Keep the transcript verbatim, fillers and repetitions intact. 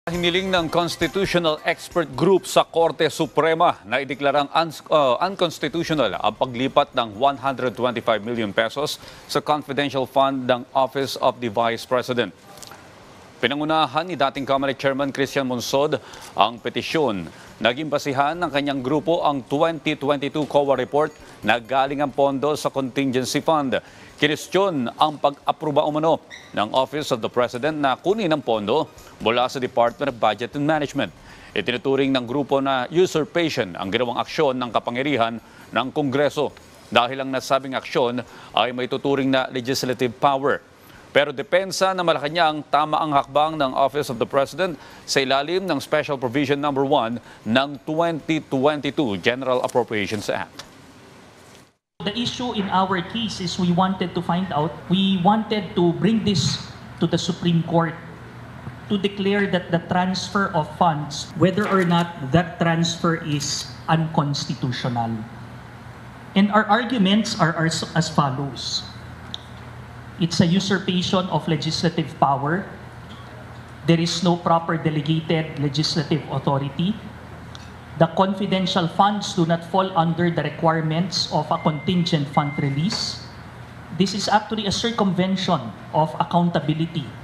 Hiniling ng Constitutional Expert Group sa Korte Suprema na ideklarang uns- uh, unconstitutional ang paglipat ng one hundred twenty-five million pesos sa confidential fund ng Office of the Vice President. Pinangunahan ni dating Comelec Chairman Christian Monsod ang petisyon. Naging basihan ng kanyang grupo ang twenty twenty-two C O A report na galing ang pondo sa contingency fund. Kinestyon ang pag-aproba umano ng Office of the President na kunin ang pondo mula sa Department of Budget and Management. Itinuturing ng grupo na usurpation ang ginawang aksyon ng kapangyarihan ng Kongreso dahil ang nasabing aksyon ay may tuturing na legislative power. Pero depensa na Malacanang tama ang hakbang ng Office of the President sa ilalim ng Special Provision number one ng twenty twenty-two General Appropriations Act. The issue in our case is we wanted to find out, we wanted to bring this to the Supreme Court to declare that the transfer of funds, whether or not that transfer is unconstitutional. And our arguments are as, as follows. It's a usurpation of legislative power. There is no proper delegated legislative authority. The confidential funds do not fall under the requirements of a contingent fund release. This is actually a circumvention of accountability